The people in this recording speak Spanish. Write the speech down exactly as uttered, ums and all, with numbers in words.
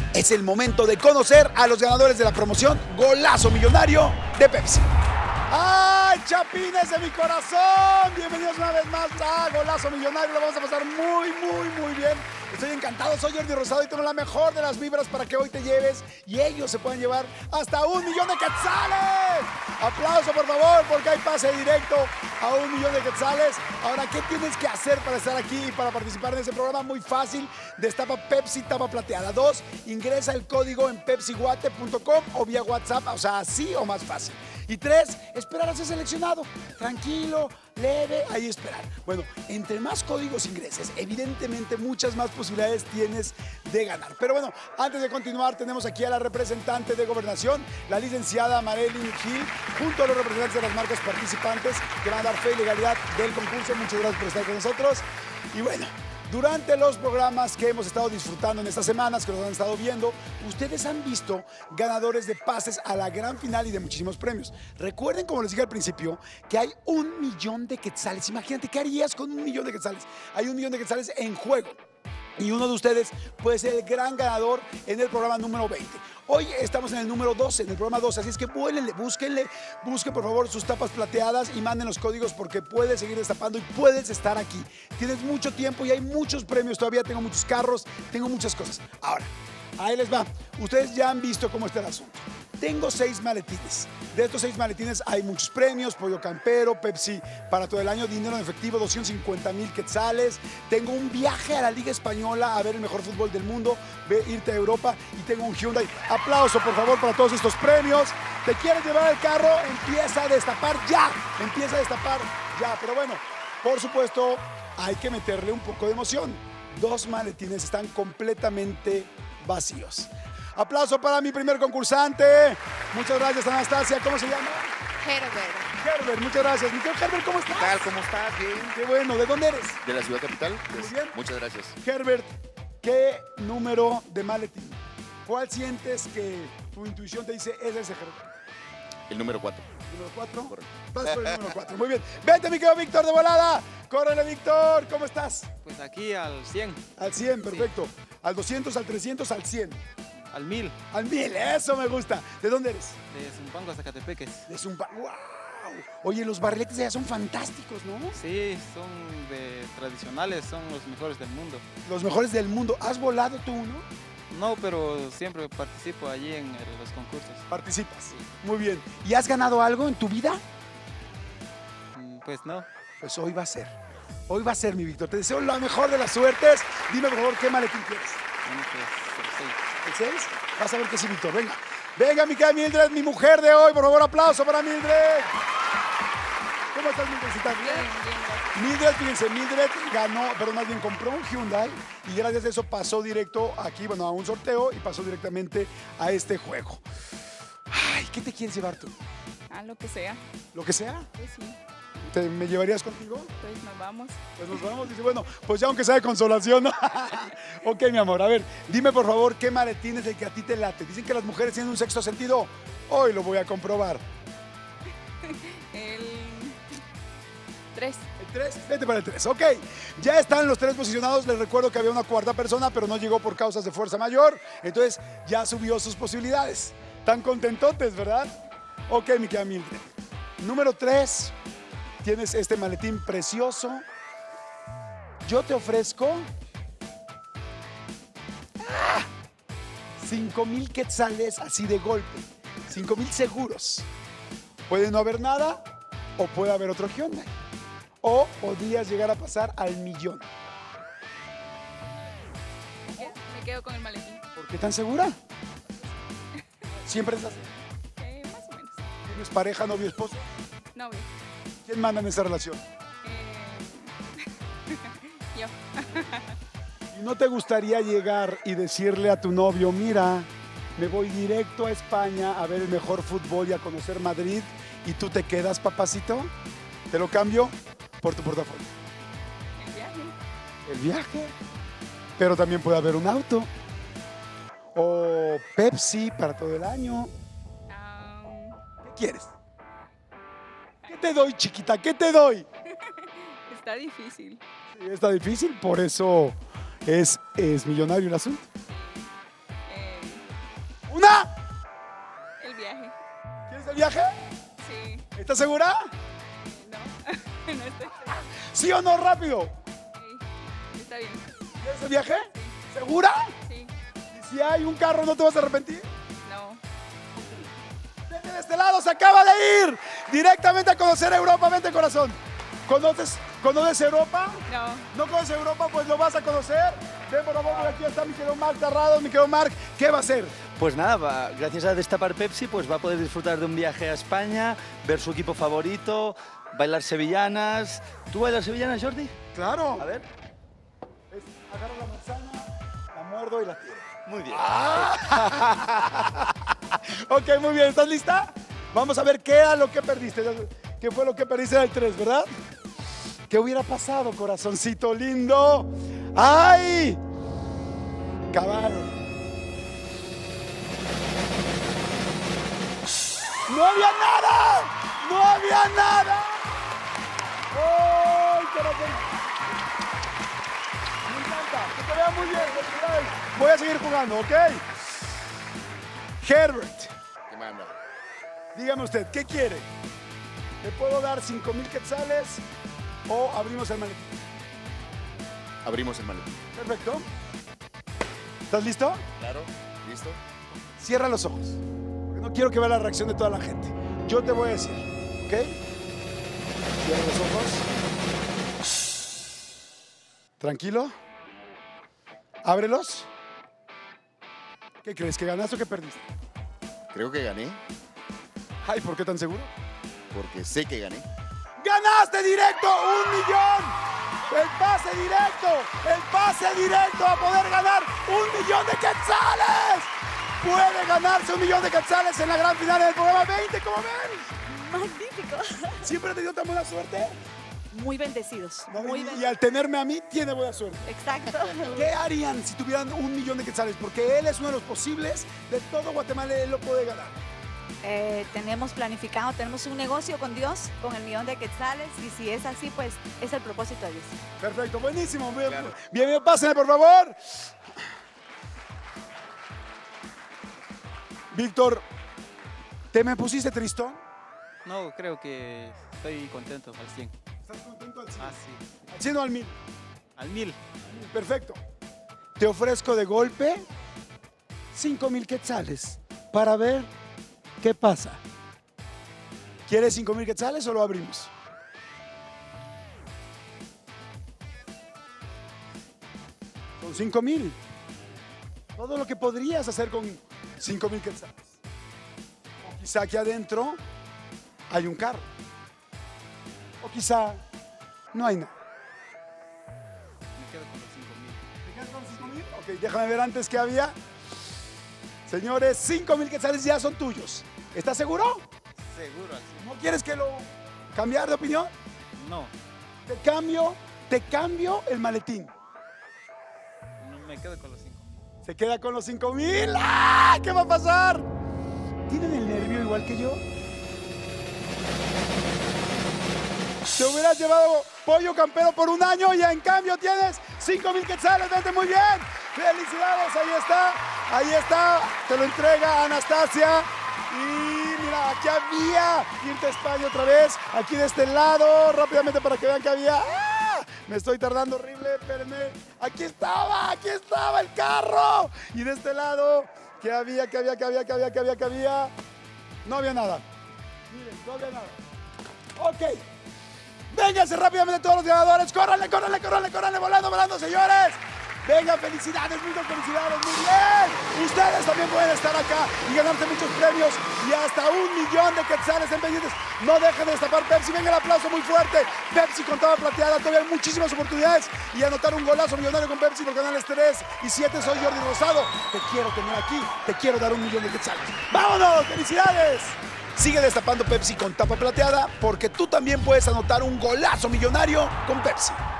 Es el momento de conocer a los ganadores de la promoción Golazo Millonario de Pepsi. ¡Ay, chapines de mi corazón! Bienvenidos una vez más a Golazo Millonario. Lo vamos a pasar muy, muy, muy bien. Estoy encantado, soy Jordi Rosado y tengo la mejor de las vibras para que hoy te lleves y ellos se puedan llevar hasta un millón de quetzales. Aplauso, por favor, porque hay pase directo a un millón de quetzales. Ahora, ¿qué tienes que hacer para estar aquí y para participar en ese programa? Muy fácil. Destapa Pepsi Tapa Plateada. Dos, ingresa el código en pepsi guate punto com o vía WhatsApp, o sea, así o más fácil. Y tres, esperar a ser seleccionado. Tranquilo, leve, ahí esperar. Bueno, entre más códigos ingreses, evidentemente muchas más posibilidades tienes de ganar. Pero bueno, antes de continuar, tenemos aquí a la representante de Gobernación, la licenciada Marilyn Gil, junto a los representantes de las marcas participantes que van a dar fe y legalidad del concurso. Muchas gracias por estar con nosotros. Y bueno, durante los programas que hemos estado disfrutando en estas semanas, que los han estado viendo, ustedes han visto ganadores de pases a la gran final y de muchísimos premios. Recuerden, como les dije al principio, que hay un millón de quetzales. Imagínate, ¿qué harías con un millón de quetzales? Hay un millón de quetzales en juego. Y uno de ustedes puede ser el gran ganador en el programa número veinte. Hoy estamos en el número doce, en el programa doce, así es que vuélenle, búsquenle, busquen por favor sus tapas plateadas y manden los códigos porque puedes seguir destapando y puedes estar aquí. Tienes mucho tiempo y hay muchos premios todavía, tengo muchos carros, tengo muchas cosas. Ahora, ahí les va. Ustedes ya han visto cómo está el asunto. Tengo seis maletines. De estos seis maletines hay muchos premios, pollo campero, Pepsi para todo el año, dinero en efectivo, doscientos cincuenta mil quetzales. Tengo un viaje a la Liga Española a ver el mejor fútbol del mundo, ve, irte a Europa y tengo un Hyundai. Aplauso, por favor, para todos estos premios. ¿Te quieres llevar el carro? Empieza a destapar ya. Empieza a destapar ya. Pero bueno, por supuesto, hay que meterle un poco de emoción. Dos maletines están completamente vacíos. Aplauso para mi primer concursante. Muchas gracias, Anastasia. ¿Cómo se llama? Herbert. Herbert, muchas gracias. Mi querido Herbert, ¿cómo estás? ¿Qué tal? ¿Cómo estás? Bien. Qué bueno. ¿De dónde eres? ¿De la ciudad capital? Muy Pues, bien. muchas gracias. Herbert, ¿qué número de maletín? ¿Cuál sientes que tu intuición te dice es ese, Herbert? El número cuatro. ¿Número cuatro? Correcto. Vas por el número cuatro. Muy bien. Vente, mi querido Víctor, de volada. Córrele, Víctor. ¿Cómo estás? Pues aquí al cien, Al cien, perfecto. Al doscientos, al trescientos, al cien. al mil, Al mil, eso me gusta. ¿De dónde eres? de Zumpango hasta Catepeques. De Zumba. ¡Wow! Oye, los barriletes allá son fantásticos, ¿no? Sí, son de tradicionales, son los mejores del mundo. Los mejores del mundo. ¿Has volado tú uno? No, pero siempre participo allí en el- los concursos. Participas. Muy bien. ¿Y has ganado algo en tu vida? Mm, Pues no, Pues hoy va a ser. Hoy va a ser, mi Víctor. Te deseo la mejor de las suertes. Dime, por favor, ¿qué maletín quieres? bueno, pues el seis. ¿El seis? Vas a ver que sí, Víctor. Venga. Venga, mi querida Mildred, mi mujer de hoy. Por favor, aplauso para Mildred. ¿Cómo estás, Mildred? Bien, bien. Mildred, fíjense, Mildred ganó, pero más bien compró un Hyundai y gracias a eso pasó directo aquí, bueno, a un sorteo y pasó directamente a este juego. Ay, ¿qué te quieres llevar tú? Ah, lo que sea. Lo que sea. Pues sí, ¿Te, ¿Me llevarías contigo? pues nos vamos. Pues nos vamos. Dice, bueno, pues ya aunque sea de consolación. Ok, mi amor, a ver, dime por favor qué maletín es el que a ti te late. Dicen que las mujeres tienen un sexto sentido. Hoy lo voy a comprobar. El tres. El tres, vete para el tres. Ok, ya están los tres posicionados. Les recuerdo que había una cuarta persona, pero no llegó por causas de fuerza mayor. Entonces ya subió sus posibilidades. Tan contentotes, ¿verdad? Ok, mi querida Mildred. Número tres, tienes este maletín precioso. Yo te ofrezco ¡ah! cinco mil quetzales así de golpe. cinco mil seguros. Puede no haber nada o puede haber otro Hyundai. O podrías llegar a pasar al millón. ¿Me quedo? Me quedo con el maletín. ¿Por qué tan segura? Siempre es así. Eh, más o menos. ¿Tienes pareja, novio, esposo? Novio. ¿Quién manda en esa relación? Eh, yo. ¿Y no te gustaría llegar y decirle a tu novio, mira, me voy directo a España a ver el mejor fútbol y a conocer Madrid y tú te quedas, papacito? Te lo cambio por tu portafolio. El viaje. El viaje, pero también puede haber un auto o Pepsi para todo el año. Ah, ¿Qué quieres? ¿Qué te doy, chiquita? ¿Qué te doy? está difícil. Sí, está difícil, por eso es, es millonario el asunto. Eh, viaje. ¿Quieres el viaje? Sí. ¿Estás segura? Eh, no, no estoy segura. ¿Sí o no? Rápido. Ok, está bien. ¿Quieres el viaje? ¿Segura? Sí. ¿Y si hay un carro no te vas a arrepentir? No. Vete de este lado, se acaba de ir directamente a conocer Europa. Vente, corazón. ¿Conoces, ¿Conoces Europa? No. ¿No conoces Europa? Pues lo vas a conocer. Ven, por favor, por aquí está mi querido Marc Tarrado. Mi querido Marc, ¿qué va a hacer? Pues nada, va- gracias a Destapar Pepsi, pues va a poder disfrutar de un viaje a España, ver su equipo favorito, bailar sevillanas. ¿Tú bailas sevillanas, Jordi? Claro. A ver. Es, agarro la manzana, la muerdo y la tiro. Muy bien. Ok, muy bien. ¿Estás lista? Vamos a ver qué era lo que perdiste. ¿Qué fue lo que perdiste en el tres, verdad? ¿Qué hubiera pasado, corazoncito lindo? ¡Ay! Cabal. ¡No había nada! ¡No había nada! ¡Ay, corazón! Me encanta. Que te vea muy bien. Felicidades. Voy a seguir jugando, ¿ok? Herbert, ¿Qué manda? dígame usted, ¿qué quiere? ¿Le puedo dar cinco mil quetzales o abrimos el maletín? Abrimos el maletín. Perfecto. ¿Estás listo? Claro. ¿Listo? Cierra los ojos. Porque no quiero que vea la reacción de toda la gente. Yo te voy a decir, ¿ok? Cierra los ojos. Tranquilo. Ábrelos. ¿Qué crees? ¿Que ganaste o que perdiste? Creo que gané Ay, ¿por qué tan seguro? porque sé que gané. ¡Ganaste directo un millón! El pase directo, el pase directo a poder ganar un millón de quetzales. Puede ganarse un millón de quetzales en la gran final del programa veinte, ¿cómo ven? Magnífico. ¿Siempre he tenido tan buena suerte? Muy bendecidos. No, Muy y, y bendecidos. al tenerme a mí, tiene buena suerte. Exacto. ¿Qué harían si tuvieran un millón de quetzales? Porque él es uno de los posibles de todo Guatemala, él lo puede ganar. Eh, tenemos planificado, tenemos un negocio con Dios, con el millón de quetzales, y si es así, pues es el propósito de Dios. Perfecto, buenísimo. Bien, Claro. bien, bien, pásenle, por favor. Víctor, ¿te me pusiste tristón? No, creo que estoy contento al cien. ¿Estás contento al cien? Ah, sí. Al cien o al mil. Al mil. Perfecto. Te ofrezco de golpe cinco mil quetzales para ver qué pasa. ¿Quieres cinco mil quetzales o lo abrimos? Con cinco mil. Todo lo que podrías hacer con cinco mil quetzales. O quizá aquí adentro hay un carro. O quizá no hay nada. Me quedo con los cinco mil. ¿Te quedas con cinco mil? Ok, déjame ver antes qué había. Señores, cinco mil quetzales ya son tuyos. ¿Estás seguro? Seguro al cien. ¿No quieres que lo cambiar de opinión? No, Te cambio, te cambio el maletín. no me quedo con los cinco mil. Se queda con los cinco mil. ¡Ah! ¿Qué va a pasar? ¿Tienen el nervio igual que yo? Te hubieras llevado pollo campero por un año y en cambio tienes cinco mil quetzales. Vente muy bien. Felicidades, ahí está. Ahí está. Te lo entrega Anastasia. Y mira, aquí había irte a España otra vez. Aquí de este lado, rápidamente para que vean que había. ¡Ah! Me estoy tardando horrible, espérenme. Aquí estaba, aquí estaba el carro. Y de este lado, que había, que había, que había, que había, que había, que había. No había nada. Miren, no había nada. Ok. Vénganse rápidamente todos los ganadores. Córranle, córranle, córranle, córranle, volando, volando, señores. Venga, felicidades, muchas felicidades, muy bien. Ustedes también pueden estar acá y ganarse muchos premios y hasta un millón de quetzales en pendientes. No dejen de destapar Pepsi. Venga el aplauso muy fuerte. Pepsi con tapa plateada. Todavía hay muchísimas oportunidades y anotar un golazo millonario con Pepsi por canales tres y siete. Soy Jordi Rosado. Te quiero tener aquí. Te quiero dar un millón de quetzales. ¡Vámonos! ¡Felicidades! Sigue destapando Pepsi con tapa plateada porque tú también puedes anotar un golazo millonario con Pepsi.